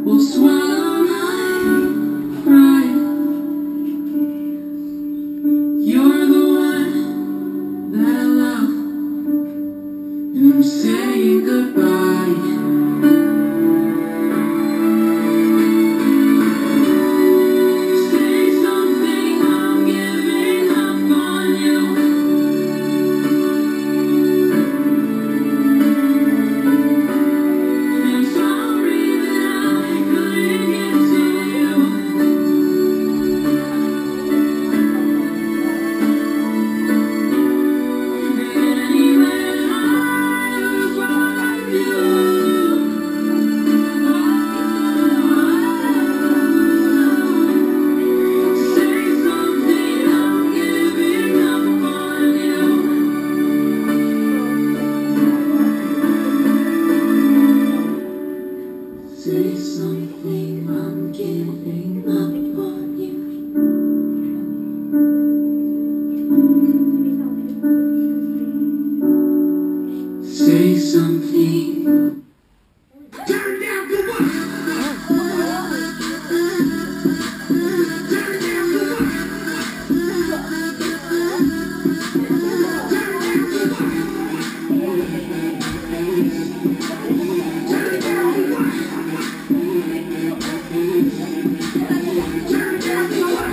will swallow my pride. You're the one that I love, and I'm saying goodbye. Say something, I'm giving up on you. I'm sorry that I couldn't get to you. Anyway, I love you. Say something, I'm giving up on you. Say something, I'm giving up on you. Say something. Turn down for what? Turn down for what? Turn down for what? Turn down for what? Turn down for what?